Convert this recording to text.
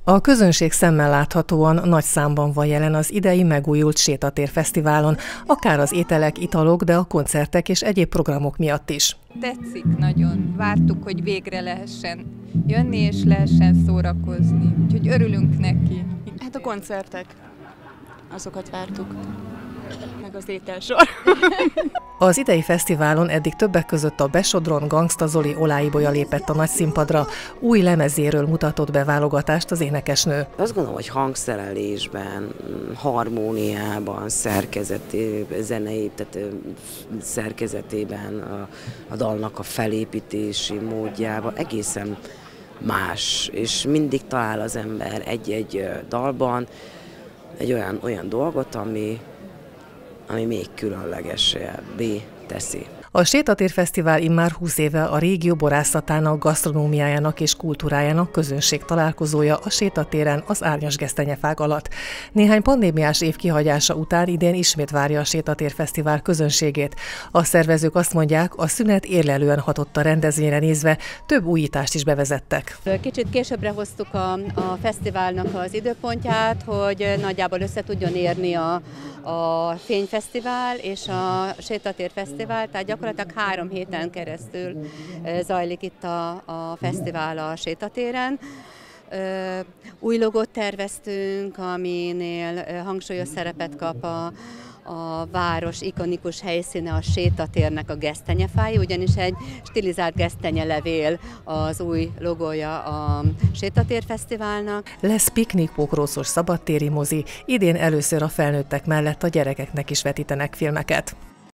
A közönség szemmel láthatóan nagy számban van jelen az idei megújult Sétatér Fesztiválon, akár az ételek, italok, de a koncertek és egyéb programok miatt is. Tetszik nagyon, vártuk, hogy végre lehessen jönni és lehessen szórakozni, úgyhogy örülünk neki. Hát a koncertek, azokat vártuk, meg az ételsor. Az idei fesztiválon eddig többek között a Besodron Gangsta Zoli Oláibolya lépett a nagy színpadra, új lemezéről mutatott be válogatást az énekesnő. Azt gondolom, hogy hangszerelésben, harmóniában, zenei, tehát szerkezetében, a dalnak a felépítési módjában egészen más, és mindig talál az ember egy-egy dalban egy olyan dolgot, ami még különlegesebbé teszi. A Sétatér Fesztivál immár 20 éve a régió borászatának, gasztronómiájának és kultúrájának közönség találkozója a Sétatéren az árnyas gesztenyefák alatt. Néhány pandémiás év kihagyása után idén ismét várja a Sétatér Fesztivál közönségét. A szervezők azt mondják, a szünet érlelően hatott a rendezvényre nézve, több újítást is bevezettek. Kicsit későbbre hoztuk a fesztiválnak az időpontját, hogy nagyjából össze tudjon érni a Fényfesztivál és a Sétatér Fesztivál, tehát gyakorlatilag 3 héten keresztül zajlik itt a fesztivál a Sétatéren. Új logót terveztünk, aminél hangsúlyos szerepet kap a város ikonikus helyszíne, a Sétatérnek a gesztenyefái, ugyanis egy stilizált gesztenyelevél az új logója a Sétatér Fesztiválnak. Lesz piknik, pokrócos szabadtéri mozi, idén először a felnőttek mellett a gyerekeknek is vetítenek filmeket.